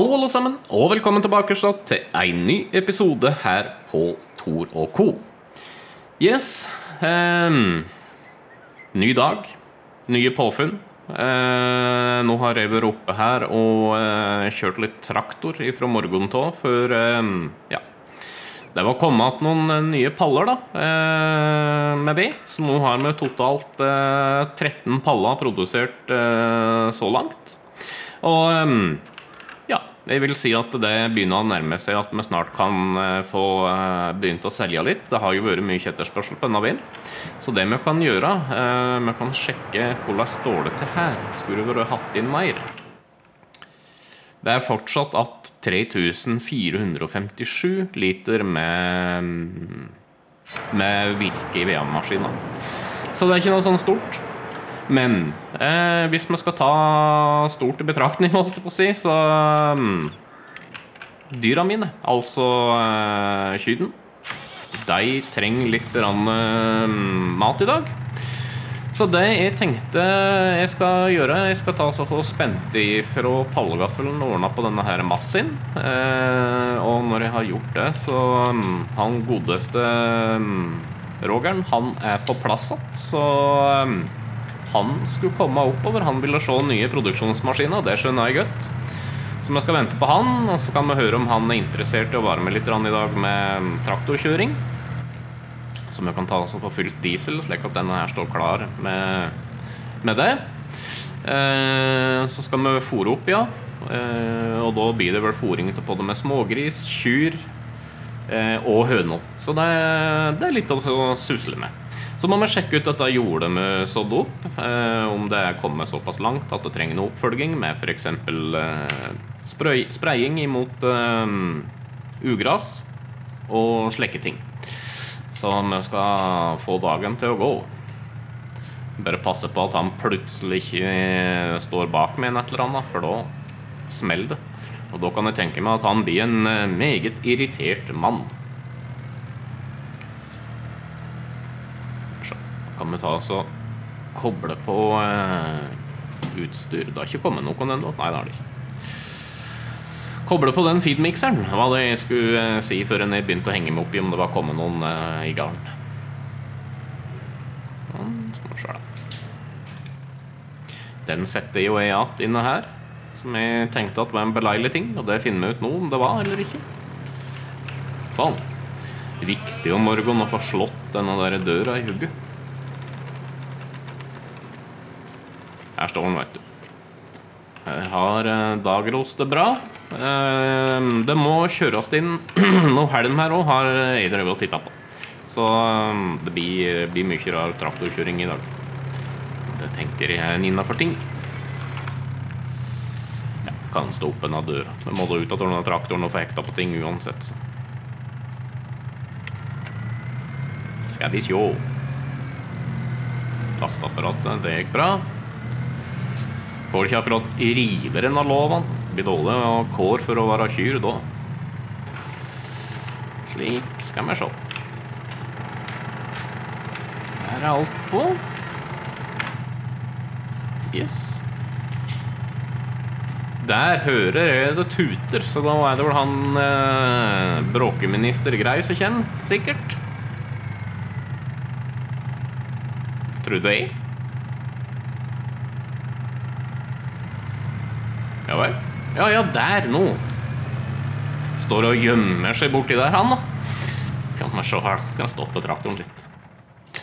Hallo alle sammen, og velkommen tilbake til en ny episode her på Tor og Co. Yes, ny dag, nye påfunn. Nå har jeg vært oppe her og kjørt litt traktor fra morgenen til, før, ja, det var kommet noen nye paller da, med det. Så nå har vi totalt 13 paller produsert så langt. Og ja, jeg vil si at det begynner å nærme seg at vi snart kan få begynt å selge litt. Det har jo vært mye etterspørsel på denne bilen. Så det vi kan gjøre, vi kan sjekke hvordan står det til her. Skulle det vært hatt inn mer? Det er fortsatt at 3457 liter med virke i VM-maskinen. Så det er ikke noe sånn stort. Men hvis vi skal ta stort i betraktning, holdt jeg på å si, så dyra mine, altså kyden, de trenger litt mat i dag. Så det jeg tenkte jeg skal gjøre, jeg skal ta så få spent i fra pallegaffelen og ordne på denne her massen. Og når jeg har gjort det, så han godeste Rogeren, han er på plass att, så han skulle komme oppover, han ville se nye produksjonsmaskiner, og det skjønner jeg godt. Så vi skal vente på han, og så kan vi høre om han er interessert i å være med litt i dag med traktorkjøring. Så vi kan ta oss på fylt diesel, slik at denne her står klar med det. Så skal vi fôre opp, ja. Og da blir det vel fôring til både med smågris, kyr og høner. Så det er litt å susle med. Så må vi sjekke ut dette jordet vi sådde opp, om det er kommet såpass langt at det trenger noe oppfølging med for eksempel spraying imot ugras og slekke ting. Så vi skal få dagen til å gå. Bare passe på at han plutselig ikke står bak med en eller annet, for da smeller det. Og da kan jeg tenke meg at han blir en meget irritert mann. Kan vi ta oss og koble på utstyr. Det har ikke kommet noen ennå. Nei, det har det ikke. Koble på den feedmixeren. Det var det jeg skulle si før jeg begynte å henge meg opp i om det var kommet noen i garn. Skal vi se det. Den setter jo jeg att inne her, som jeg tenkte at var en beleilig ting, og det finner vi ut nå om det var eller ikke. Sånn. Viktig om morgenen å få slått denne der døra i hugget. Her står den, vet du. Jeg har dagrost det bra. Det må kjøres inn noe helm her også, har jeg drevet og tittet på. Så det blir mye rar traktorkjøring i dag. Det tenker jeg er en innenfor ting. Ja, kan stå opp en av døra. Vi må da ut av denne traktoren og få hekta på ting uansett. Så. Skal vi se. Lasteapparatet, det gikk bra. Får ikke akkurat riveren av loven. Det blir dårlig og kår for å være kyr da. Slik skal vi se. Her er alt på. Yes. Der hører jeg det tuter, så da er det vel han bråkeminister Grei som kjenner, sikkert. Tror du det? Ja vel? Ja, der nå. Står og gjemmer seg borti der, han da. Kan vi se her, kan stoppe traktoren litt.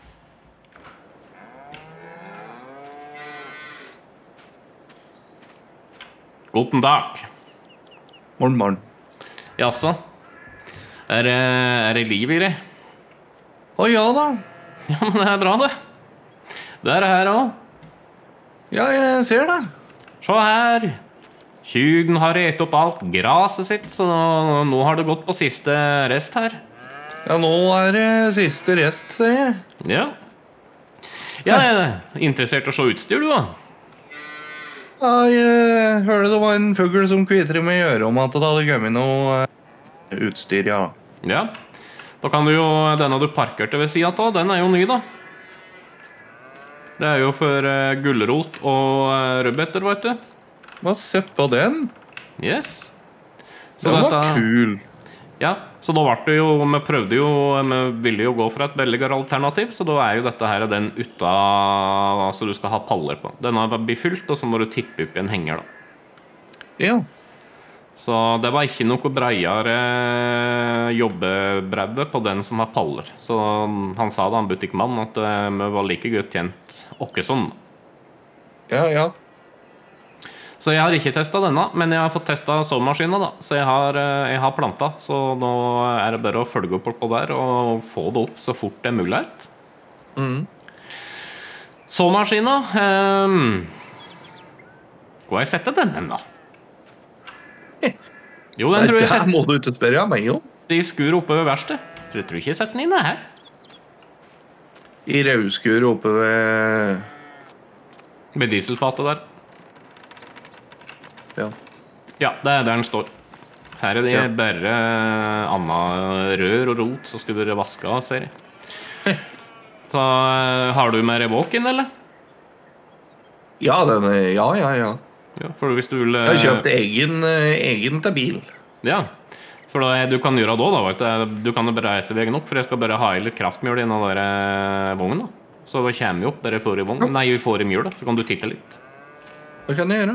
Guten dag. Morgen. Jaså? Er det liv i det? Å ja da. Ja, men det er bra det. Det er det her også. Ja, jeg ser det. Se her. Kyden har et opp alt graset sitt, så nå har det gått på siste rest her. Ja, nå er det siste rest, ser jeg. Ja. Ja, jeg er interessert i å se utstyr, du da. Ja, jeg hørte det var en fugl som kvitret med øret om at det hadde kommet noe utstyr, ja. Ja. Da kan du jo, denne du parkerte ved siden av, den er jo ny da. Det er jo for gulrot og rødbeter, vet du. Hva sett på den? Yes. Så Den var kul. Ja, så da ble det jo, vi ville jo gå for et billigere alternativ, så da jo dette her den utta, altså du skal ha paller på. Denne blir fylt, og så må du tippe opp i en henger da. Ja. Så det var ikke noe breiere jobbebredde på den som har paller. Så han sa da, han butikkmann, at vi var like godt tjent åkkesom. Ja, ja. Så jeg har ikke testet denne, men jeg har fått testet såmaskinen da. Så jeg har planta, så nå det bare å følge opp på der og få det opp så fort det mulighet. Såmaskinen, hvor har jeg sett den da? Jo, den tror jeg Det må du ikke spørre meg om. De skur oppe ved verste. Jeg tror ikke jeg setter den inne her. I rauskur oppe ved... Med dieselfatet der. Ja. Ja, det der den står. Her det bare annet rør og rot, så skulle dere vaske av, ser jeg. Så har du mer walk-in, eller? Ja, ja. Ja, for hvis du vil... Jeg har kjøpt egen til bil. Ja, for du kan gjøre det da, vet du. Du kan jo bare reise veien opp, for jeg skal bare ha i litt kraftmjøl i den der vognen da. Så da kommer vi opp, bare får i vognen. Nei, vi får i mjøl da, så kan du titte litt. Det kan jeg gjøre.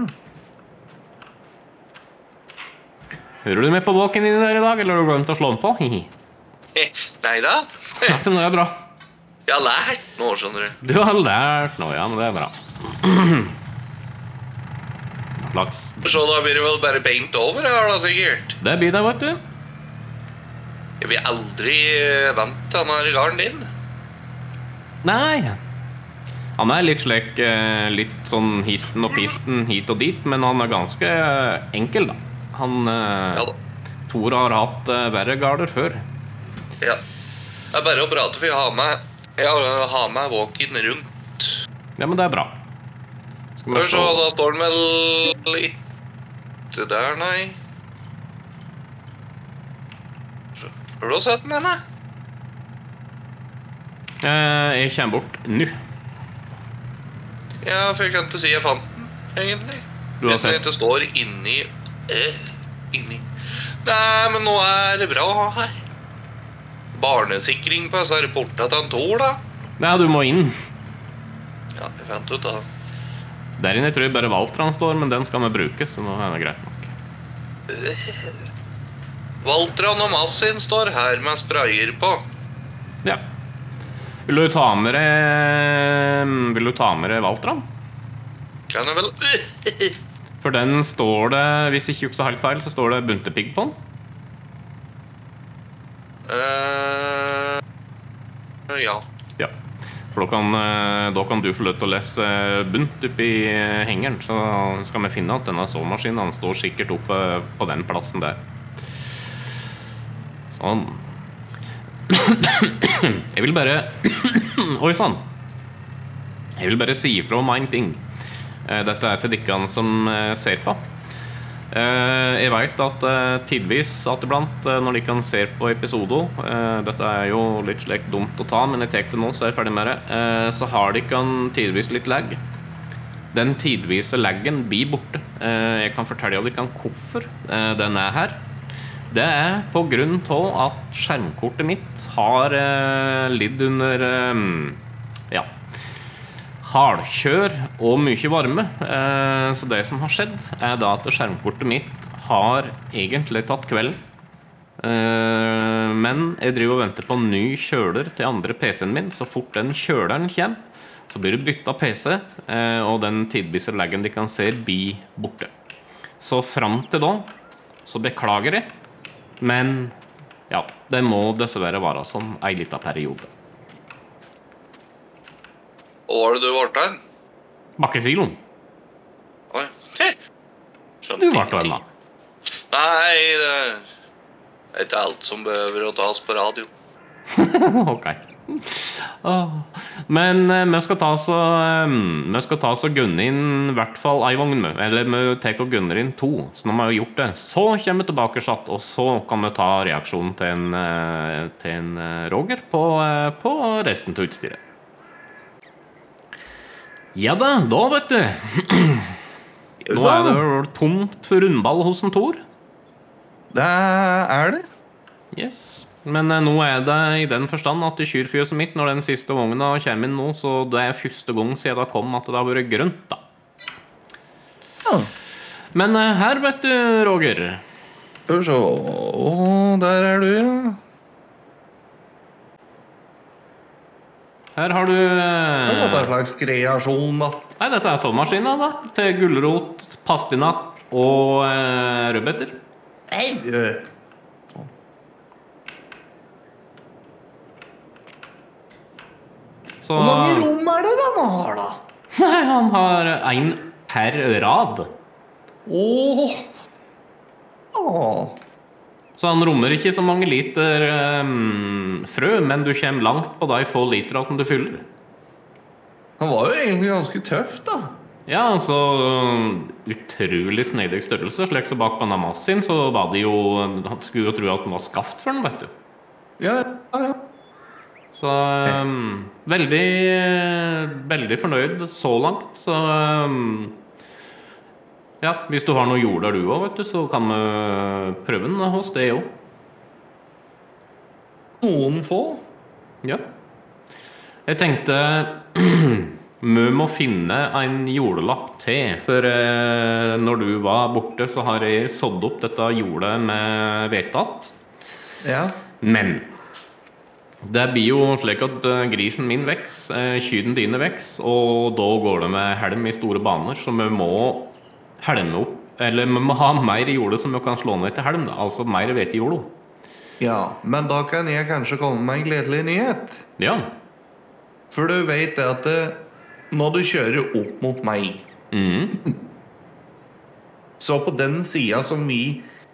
Hører du med på walk-in din der i dag, eller har du glemt å slå den på? Nei da. Ja, det er bra. Jeg har lært nå, skjønner du. Du har lært nå, ja, men det er bra. Slags. Så da blir det vel bare beint over, her da sikkert. Det blir det, vet du. Jeg blir aldri vant til denne garden din. Nei. Han litt slik, litt sånn histen og pisten hit og dit, men han ganske enkel da. Han, Tor har hatt verre garder før. Ja. Det bare å prate, for jeg har med walk-in rundt. Ja, men det er bra. Hør så, da står den vel litt der, nei. Har du sett den, henne? Jeg kommer bort nå. Ja, for jeg kan ikke si jeg fant den, egentlig. Du har sett? Hvis den ikke står inni. Nei, men nå det bra å ha her. Barnesikring på disse porta til en Tor, da. Ja, du må inn. Ja, jeg fant ut da. Der inne tror jeg bare Valtran står, men den skal vi bruke, så nå det greit nok. Valtran og Massin står her med sprayer på. Ja. Vil du ta med deg Valtran? Kan jeg vel... For den står det, hvis jeg ikke husker helt feil, så står det buntepigg på den. Ja. Ja. For da kan du få løt å lese bunt opp i hengeren, så skal vi finne at denne såmaskinen, han står sikkert oppe på den plassen der. Sånn. Jeg vil bare... Oi, sånn. Jeg vil bare si ifra om en ting. Dette til dikkene som ser på. Jeg vet at tidvis at iblant når de ser på episoder, dette jo litt slik dumt å ta, men jeg tar det nå, så jeg ferdig med det, så har de tidvis litt lag. Den tidvise laggen blir borte. Jeg kan fortelle dere hvorfor den her. Det på grunn av at skjermkortet mitt har lidd under hardkjør og mye varme. Så det som har skjedd da at skjermkortet mitt har egentlig tatt kvelden. Men jeg driver og venter på en ny kjøler til andre PC-en min. Så fort den kjøleren kommer, så blir det byttet PC, og den tidvise laggen de kan se blir borte. Så frem til da, så beklager jeg. Men ja, det må dessverre være sånn en liten periode. Og var det du var der? Bakkesiloen. Oi. Du var der da. Nei, det ikke alt som behøver å tas på radio. Ok. Men vi skal ta så gunne inn i hvert fall en vogn, eller vi tar og gunner inn 2. Så når vi har gjort det, så kommer vi tilbake satt, og så kan vi ta reaksjonen til en Roger på resten til utstyret. Ja da vet du. Nå er det jo tomt for rundball hos en Tor. Det er det. Yes. Men nå er det i den forstand at i kyrfjøset mitt, når den siste vogna kommer inn nå, så det er første gang siden det kom at det har vært grønt, da. Ja. Men her, vet du, Roger. Skal vi se. Der er du, ja. Her har du Hva er det slags kreasjon, da? Nei, dette er såmaskina, da. Til gulrot, pastinakk og rødbeter. Nei, Så hvor mange rom er det han har, da? Nei, han har en per rad. Åh. Så han rommer ikke så mange liter frø, men du kommer langt på de få literne du fyller. Han var jo egentlig ganske tøff, da. Ja, altså utrolig snedig størrelse. Slik så bak på denne massen så var det jo han skulle jo tro at den var skaft for den, vet du. Ja. Så veldig fornøyd så langt. Så ja, hvis du har noe jord der du også, vet du, så kan vi prøve den hos det også. Noen få. Ja. Jeg tenkte vi må finne en jordlapp til, for når du var borte så har jeg sådd opp dette jordet med vetat. Ja. Men det blir jo slik at grisen min veks, kyrne dine veks, og da går det med helm i store baner, så vi må helme opp, eller vi må ha mer i jordet som vi kan slå ned til helm, da. Altså mer hvete i jorda. Ja, men da kan jeg kanskje komme med en gledelig nyhet. Ja. For du vet det at når du kjører opp mot meg, så på den siden som vi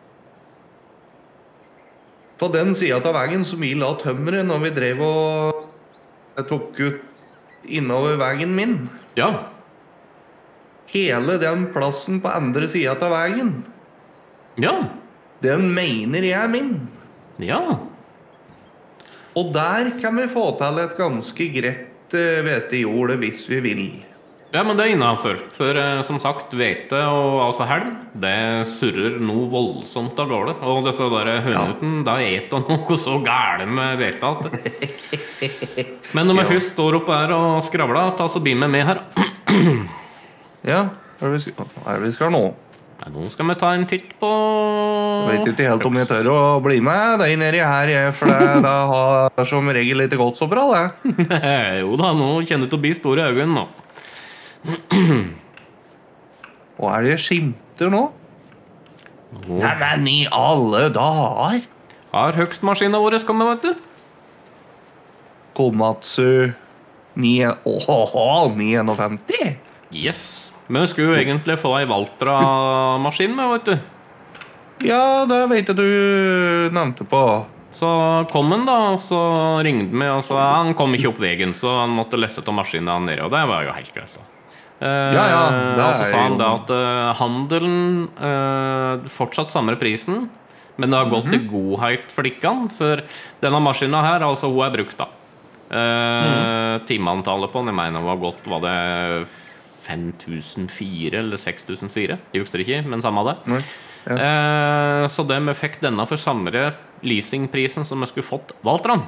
på den siden av veien som vi la tømmeret når vi drev og tok ut innover veien min. Ja. Hele den plassen på andre siden av veien, Ja. den mener jeg er min. Ja. Og der kan vi få til et ganske greit hvetejord hvis vi vil. Ja, men det er innenfor. For som sagt, hvete og altså helm, det surrer noe voldsomt av gårde. Og disse der hønuten, da et og noe så gære med hvete at Men når vi først står oppe her og skravler, ta så bli med her. Ja, hva er det vi skal nå? Nei, nå skal vi ta en titt på Jeg vet ikke helt om jeg tør å bli med deg nedi her, for det har som regel ikke gått så bra, det. Jo da, nå kjenner du til å bli store øyne nå. Hva er det skimter nå? Nei, men i alle dager! Har høgstmaskinen vår kommet, vet du? Komatsu 951? Yes. Men vi skulle jo egentlig få ei Valtra-maskin med, vet du. Ja, det vet jeg du nevnte på. Så kom han da, og så ringte vi, og så han kom ikke opp veien, så han måtte lesse til maskinen der nede, og det var jo helt greit da. Og så sa han da at handelen fortsatt samme prisen, men det har gått i godhet for dikkene, for denne maskinen her, altså hun er brukt da. Timeantallet på den, jeg mener var godt, var det 5004 eller 6004, jeg husker ikke, men samme det. Så det vi fikk denne for samme leasingprisen som vi skulle fått Valtran.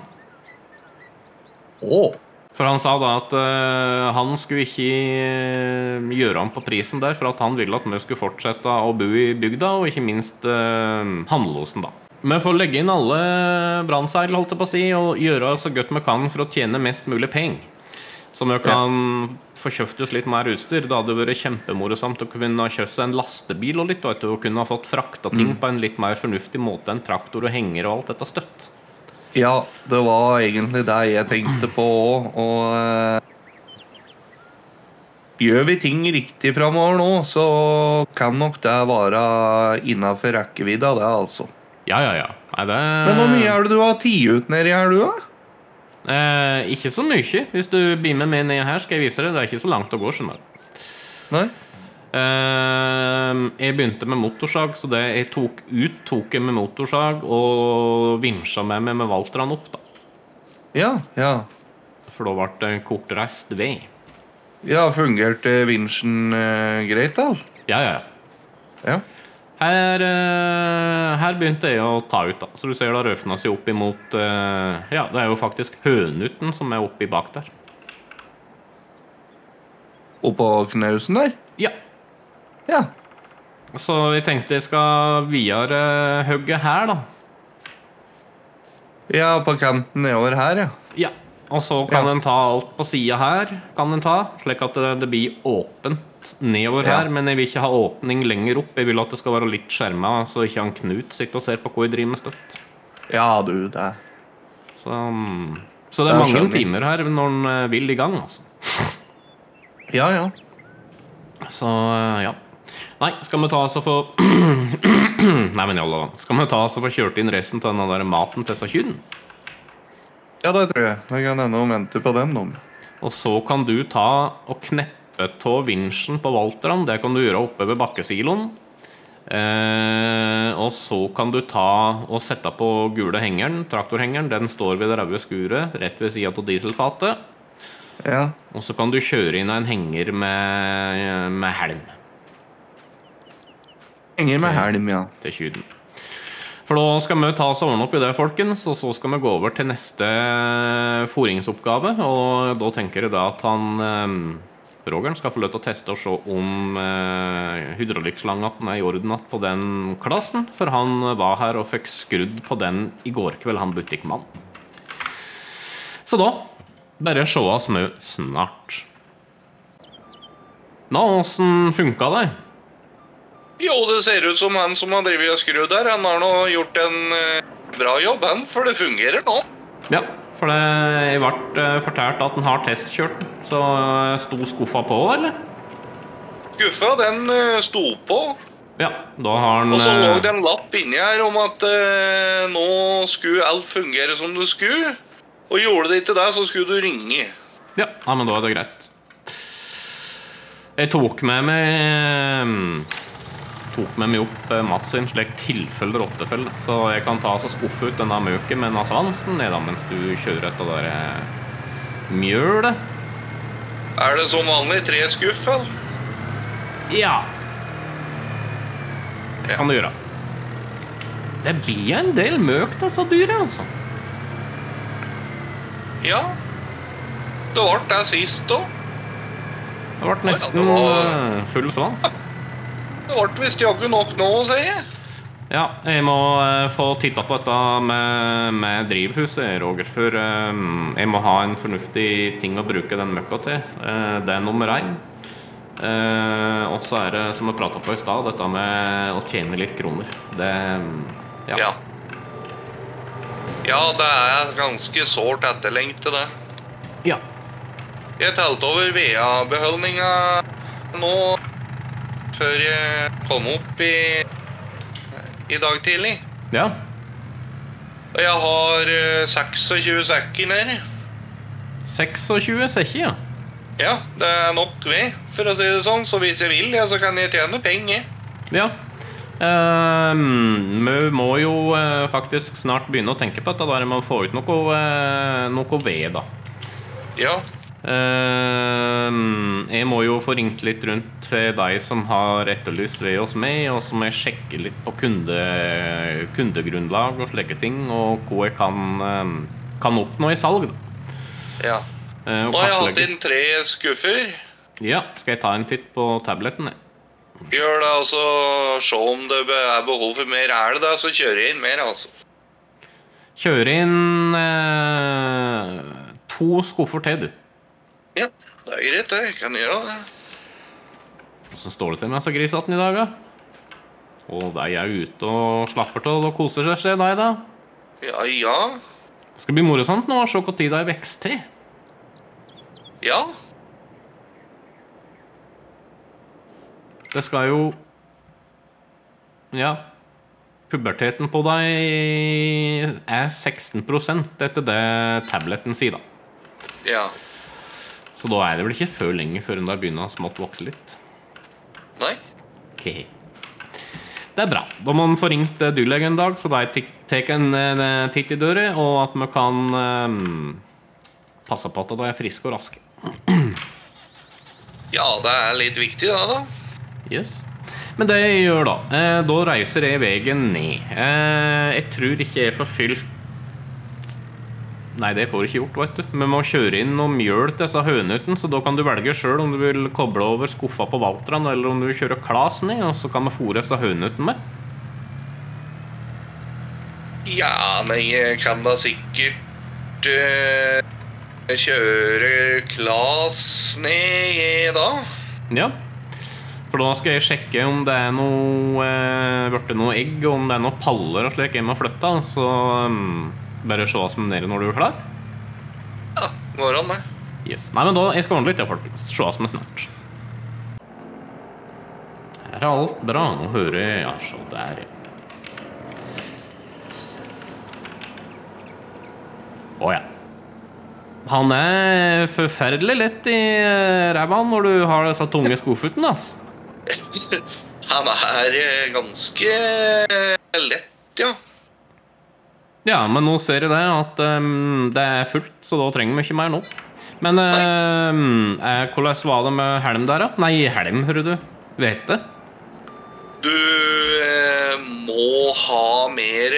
For han sa da at han skulle ikke gjøre om på prisen der, for at han ville at vi skulle fortsette å bo i bygda, og ikke minst handlelosen da. Vi får legge inn alle brannseil, holdt jeg på å si, og gjøre så godt vi kan for å tjene mest mulig penger. Så vi kan få kjøpt oss litt mer utstyr. Da hadde det vært kjempemorosamt å kunne kjøpt seg en lastebil og litt, og kunne ha fått frakta ting på en litt mer fornuftig måte enn traktor og henger og alt dette støtt. Ja, det var egentlig det jeg tenkte på også, og gjør vi ting riktig fremover nå, så kan nok det være innenfor rekkevidda, det altså. Ja. Nei, det... Men hvor mye er det du har tid ut nedi her, du da? Ikke så mye. Hvis du blir med meg ned her, skal jeg vise deg. Det er ikke så langt å gå, skjønner du. Nei? Jeg begynte med motorsag, så det jeg tok jeg med motorsag og vinsja med Valtran opp da. Ja. For da ble det kortreist vei. Ja, fungerte vinsjen greit da? Ja. Ja. Her begynte jeg å ta ut, da. Så du ser da røfna seg opp imot ja, det er jo faktisk hønuten som er oppi bak der. Oppå knausen der? Ja. Ja. Så jeg tenkte jeg skal videre hugge her, da. Ja, på kanten nedover her, ja. Ja. Og så kan Ja. en ta alt på sida her, kan en ta, slik at det blir åpent nedover Ja. her. Men jeg vil ikke ha åpning lenger opp. Jeg vil at det skal være litt skjerma, så ikke han Knut sitter og ser på hva jeg driver med støtt. Ja, du, det. Så det er Jeg mange skjønner. timer her når en vil i gang, altså. Ja, ja. Så ja. Nei, skal vi ta oss og få Nei, men i alle fall. Skal vi ta oss og få kjørt inn resten av den der maten til kyrne? Ja, det tror jeg. Jeg kan ennå vente på den om. Og så kan du ta og kneppe av vinsjen på Valtran. Det kan du gjøre oppe ved bakkesiloen. Og så kan du ta og sette på gule hengeren, traktorhengeren. Den står ved det røde skuret, rett ved siden av dieselfatet. Ja. Og så kan du kjøre inn en henger med helm Henger med helm, ja. til kyrne. For da skal vi ta oss og ordne opp i det, folkens, og så skal vi gå over til neste foringsoppgave. Og da tenker jeg da at Rogeren skal få lov til å teste og se om hydraulikkslangen er i orden på den klassen, for han var her og fikk skrudd på den i går kveld, han butikkmann. Så da bare se oss med snart. Nå, hvordan funka det? Jo, det ser ut som han som har drevet og skrudd der. Han har nå gjort en bra jobb, han, for det fungerer nå. Ja, for det ble fortalt at den har testkjørt den. Så sto skuffa på, eller? Skuffa, den sto på. Ja, da har den Og så lå det en lapp inni her om at nå skulle alt fungere som det skulle. Og gjorde det ikke det, så skulle du ringe. Ja, men da er det greit. Jeg tok med meg opp massen slik tilfeller og åttefeller, så jeg kan ta og skuffe ut denne møken med denne svansen ned mens du kjører etter det der mjølet. Er det som vanlig 3 skuff, eller? Ja. Det kan du gjøre. Det blir en del møk disse dyret, altså. Ja. Det ble det sist også. Det ble nesten det var- full svans. Det ble visst jaggu nok nå, sier jeg. Ja, jeg må få titta på dette med drivhuset, Roger, for jeg må ha en fornuftig ting å bruke den møkka til. Det er nummer 1. Og så er det, som jeg pratet på i stad, dette med å tjene litt kroner. Det, ja. Ja, det er ganske sårt etterlengte, det. Ja. Jeg telte over VA-beholdninga nå før jeg kom opp i dag tidlig. Ja. Og jeg har 26 sekker nede. 26 sekker, ja. Ja, det er nok ved, for å si det sånn. Så hvis jeg vil, ja, så kan jeg tjene penger. Ja. Vi må jo faktisk snart begynne å tenke på dette der med å få ut noe ved, da. Ja. Jeg må jo få ringt litt rundt til deg som har etterlyst ved hos meg, og så må jeg sjekke litt på kundegrunnlag og slike ting, og hva jeg kan oppnå i salg, da. Ja. Nå har jeg hatt inn 3 skuffer. Ja, skal jeg ta en titt på tabletten? Gjør det, altså, se om det er behov for mer. Er det det, så kjører jeg inn mer, altså. Kjøre inn 2 skuffer til, du. Ja, det er greit, det. Jeg kan gjøre det. Så står det til med disse grisaten i dag, da. Og de er ute og slapper til og koser seg, ser deg, da. Ja. Det skal bli morosamt nå å se hvor tid det er vekst til. Ja. Det skal jo... Ja. Puberteten på deg er 16% etter det tabletten sier, da. Ja. Så da er det vel ikke før lenge før den der begynner å smått vokse litt. Nei. Ok. Det er bra. Da må man få ringt dyrlegen en dag, så da tar en titt i døra, og at man kan passe på at de er friske og raske. Ja, det er litt viktig da. Yes. Men det jeg gjør da reiser jeg veien ned. Jeg tror ikke jeg får fylt. Nei, det får jeg ikke gjort, vet du. Vi må kjøre inn noe mjøl til disse hønuten, så da kan du velge selv om du vil koble over skuffa på Valtran, eller om du vil kjøre klas ned, og så kan vi fôre disse hønuten med. Ja, men jeg kan da sikkert kjøre Klas ned da. Ja, for da skal jeg sjekke om det er noe egg, og om det er noe paller og slik jeg må flytte, så bare se oss med nede når du er klar. Ja, går an det. Yes, nei, men da, jeg skal ordne litt, ja, folkens. Se oss med snart. Her er alt bra, nå hører jeg, ja, så der, ja. Åja. Han er forferdelig lett i ræva når du har disse tunge skofuten, ass. Han er ganske lett, ja. Ja, men nå ser jeg det at det er fullt, så da trenger vi ikke mer nå. Men hvordan var det med helm der, da? Nei, helm, hører du. Vet det? Du må ha mer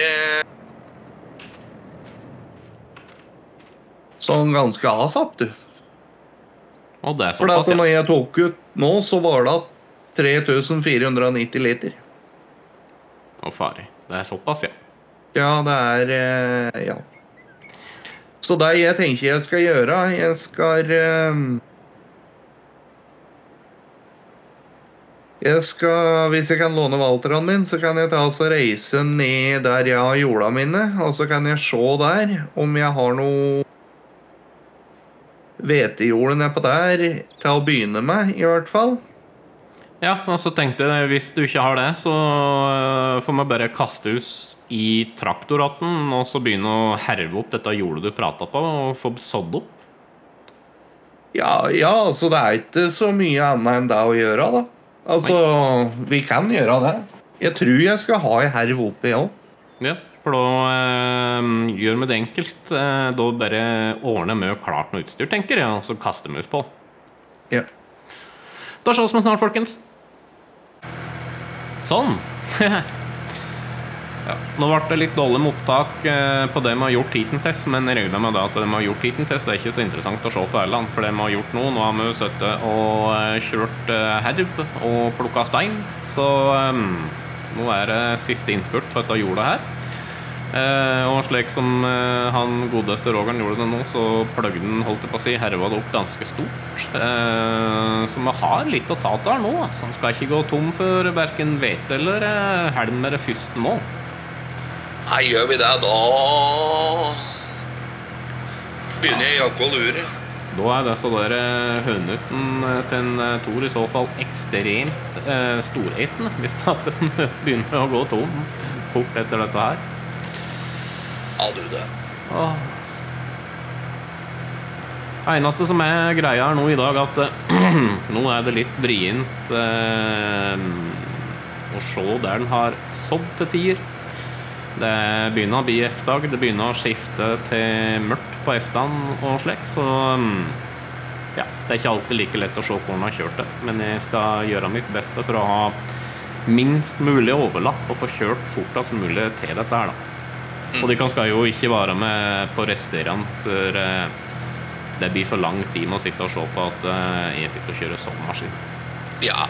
sånn ganske asap, du. Og det er For såpass, når jeg tok ut nå, så var det 3490 liter. Å, fari. Det er såpass, ja. Ja, det er ja. Så det jeg tenker jeg skal gjøre, hvis jeg kan låne Valtran min, så kan jeg ta og reise ned der jeg har jorda mine, og så kan jeg se der om jeg har noe hvetejord nedpå der til å begynne med, i hvert fall. Ja, og så tenkte jeg, hvis du ikke har det, så får vi bare kaste hus i traktoraten, og så begynne å herve opp dette jordet du pratet på, og få sådd opp. Ja, altså det er ikke så mye annet enn det å gjøre, da. Altså, vi kan gjøre det. Jeg tror jeg skal ha en herv oppe, ja. Ja, for da gjør vi det enkelt. Da bare ordner vi klart noe utstyr, tenker jeg, og så kaster vi oss på. Ja. Da ses vi snart, folkens. Sånn. Ja, nå ble det litt dårlig mopptak på det vi har gjort heaten-test, men jeg regner med det at det vi har gjort heaten-test er ikke så interessant å se på Erland, for det vi har gjort nå har vi sittet og kjørt herv og plukket stein, så nå er det siste innspurt på dette jordet her. Og slik som han godeste Roger gjorde det nå, så pløgde den, holdt jeg på å si, herva det opp ganske stort. Så vi har litt å ta der nå, så han skal ikke gå tom for hverken hvete eller helm med det første nå. Nei, gjør vi det, da begynner jeg å lure. Da er det så der hønuten til en Tor i så fall ekstremt storeten, hvis den begynner å gå tom fort etter dette her. Ja, du det. Det eneste som er greia her nå i dag, at nå er det litt vrient å se der den har sådd til tider. Det begynner å bli F-dag, det begynner å skifte til mørkt på F-dagen og slik, så ja, det er ikke alltid like lett å se hvor den har kjørt det, men jeg skal gjøre mitt beste for å ha minst mulig overlapp og få kjørt fortest mulig til dette her da. Og de skal jo ikke være med på resterende, for det blir for lang tid med å sitte og se på at jeg sitter og kjører sånn maskin. Ja.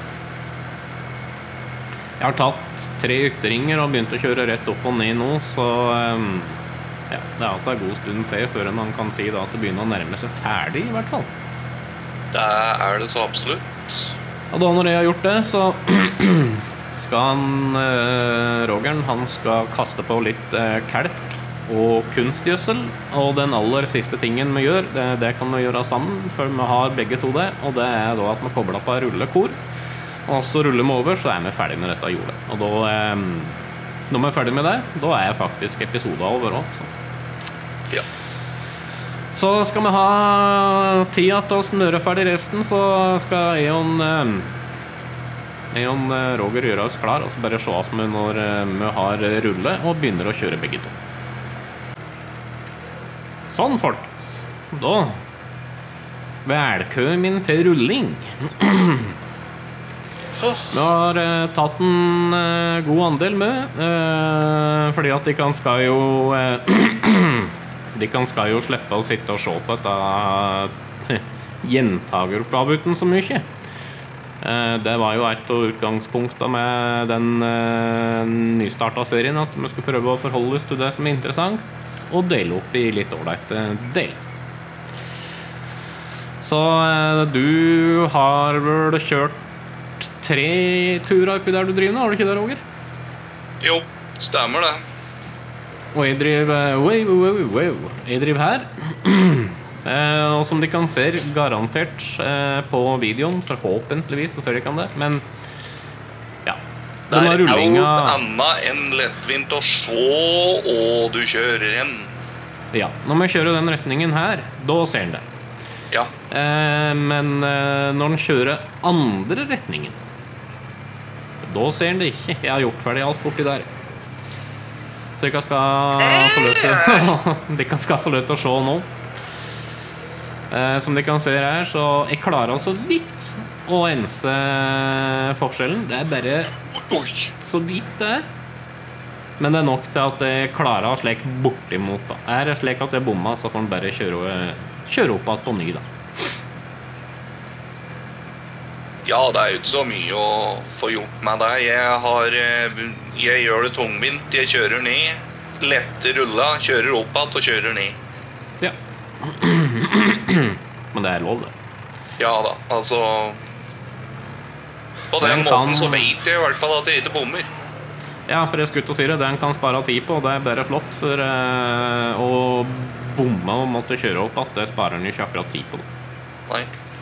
Jeg har tatt 3 ytteringer og begynt å kjøre rett opp og ned nå, så ja, det er at det er god stund til før man kan si da at det begynner å nærme seg ferdig i hvert fall. Det er det så absolutt. Og da når jeg har gjort det, så skal Rogeren, han skal kaste på litt kalk og kunstgjødsel, og den aller siste tingen vi gjør, det kan vi gjøre sammen, for vi har begge to det, og det er da at vi kobler på rullekor, og så ruller vi over, så er vi ferdig med dette jordet. Og da, når vi er ferdig med det, da er faktisk episoden over også. Ja. Så skal vi ha tida til å snøre ferdig resten, så skal jeg og Roger gjøre oss klar, og så bare se oss med når vi har rulle og begynner å kjøre begge to. Sånn, folkens. Da velkommen til rulling. Vi har tatt en god andel med, fordi at de kan skal jo slippe å sitte og se på dette gjentageroppgaven så mye. Det var jo et av utgangspunktene med den nystarta serien, at vi skulle prøve å forholde oss til det som er interessant og dele opp i litt ålreite del. Så du har vel kjørt 3 turer oppi der du driver nå, har du ikke det, Roger? Jo, stemmer det. Og jeg driver jeg driver her. Og som de kan se garantert på videoen, forhåpentligvis så ser de kan det, men ja, det er alt annet enn lettvint å se, og du kjører hen. Ja, når vi kjører den retningen her, da ser den det. Ja. Men når den kjører andre retningen, da ser den det ikke. Jeg har gjort ferdig alt borti der. Så dere skal få løp til å se nå. Som dere kan se her, så jeg klarer altså litt å ense forskjellen. Det er bare så vidt det. Men det er nok til at jeg klarer å slik bortimot da. Er det slik at jeg bommer, så får den bare kjøre opp igjen på ny da. Ja, det er jo ikke så mye å få gjort med det. Jeg gjør det tungvint. Jeg kjører ned, letter rulla, kjører opp igjen og kjører ned. Ja. Men det er lov, det. Ja da, altså... På den måten så vet jeg i hvert fall at jeg ikke bommer. Ja, for jeg skulle til å si det. Den kan spare tid på, og det er bare flott. For å bomme og måtte kjøre opp at det sparer den ikke akkurat tid på det. Nei.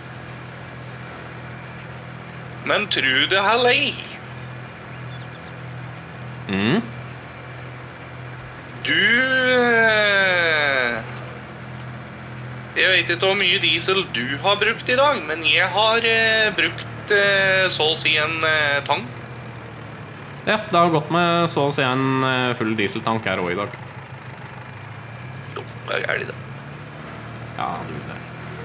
Men tro det er lei. Du... Jeg vet ikke hvor mye diesel du har brukt i dag, men jeg har brukt så å si en tank. Ja, det har gått med så å si en full dieseltank her også i dag. Jo, det er gærlig det. Ja, du det.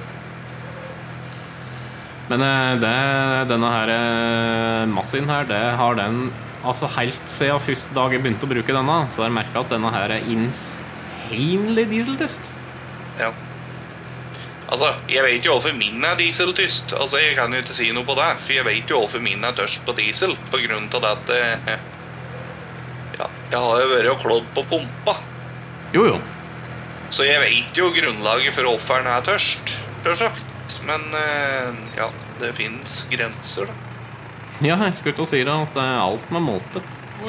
Men denne her maskinen her, det har den, altså helt siden første dag jeg begynte å bruke denne, så har jeg merket at denne her er insanely dieseltyst. Ja. Altså, jeg vet jo hvorfor min er dieseltyst. Altså, jeg kan jo ikke si noe på det, for jeg vet jo hvorfor min er tørst på diesel, på grunn av at, ja, jeg har jo vært og klådd på pumpa. Jo. Så jeg vet jo grunnlaget for hvorfor den er tørst, selvsagt. Men, ja, det finnes grenser, da. Ja, jeg skulle til å si det, at det er alt med måte.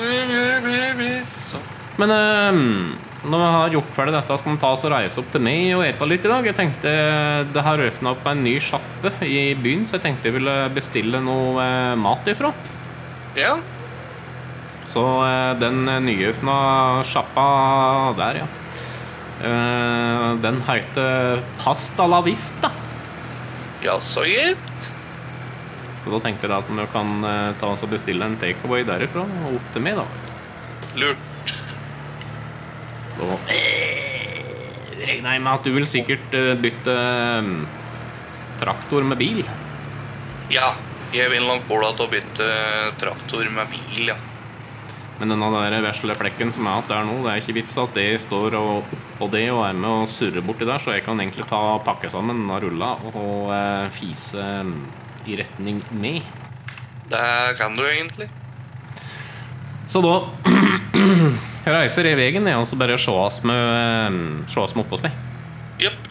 Så. Men når vi har gjort ferdig dette, skal vi ta oss og reise opp til meg og ete litt i dag. Jeg tenkte, det har åpnet opp en ny sjappe i byen, så jeg tenkte jeg ville bestille noe mat ifra. Ja. Så den nyåpna sjappa der, ja. Den heter Pasta La Vista. Ja, så gitt. Så da tenkte jeg at vi kan ta oss og bestille en takeaway derifra og opp til meg da. Lurt. Så regner jeg med at du vil sikkert bytte traktor med bil. Ja, jeg vil nok både til å bytte traktor med bil, ja. Men denne der vesle flekken som er der nå, det er ikke vits at det står oppå det og er med og surrer borti der, så jeg kan egentlig pakke sammen og rulle og fise i retning med. Det kan du egentlig. Så da reiser jeg i veien og så bare sjås med opp hos meg. Jep.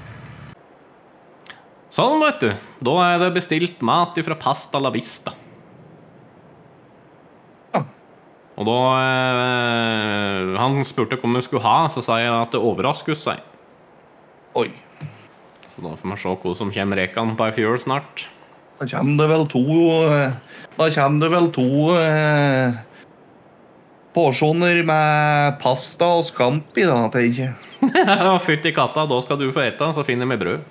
Sånn, vet du. Da er det bestilt mat fra Pasta La Vista. Og da han spurte hva vi skulle ha, så sa jeg at det overrasket seg. Oi. Så da får vi se hva som kommer rekan på i fjøl snart. Da kommer det vel to porsjoner med pasta og scampi, da, tenker jeg. Ja, fytt i katta, da skal du få ete, så finner vi brød.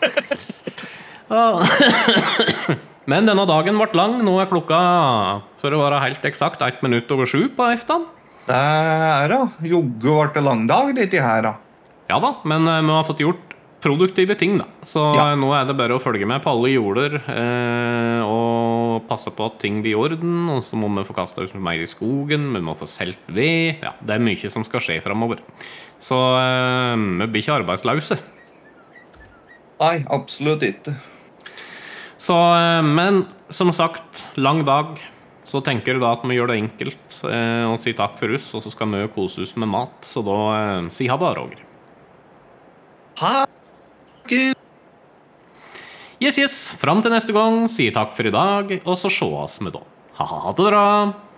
Men denne dagen ble lang. Nå er klokka, for å være helt eksakt, 7:01 på eftan. Det er da. Jogge ble det langdag litt i her, da. Ja da, men vi har fått gjort produktive ting, da. Så ja. Nå er det bare å følge med på alle jorder og passe på at ting blir i orden, og så må vi få kastet ut mer i skogen, vi må få selt ved. Ja, det er mye som skal skje fremover. Så vi blir ikke arbeidsløse. Nei, absolutt ikke. Så, men som sagt, lang dag. Så tenker jeg da at vi gjør det enkelt og sier takk for oss, og så skal vi kose oss med mat. Så da si ha det, Roger. Ha! Yes, fram til neste gang, si takk for i dag, og så sjås vi da. Ha det bra!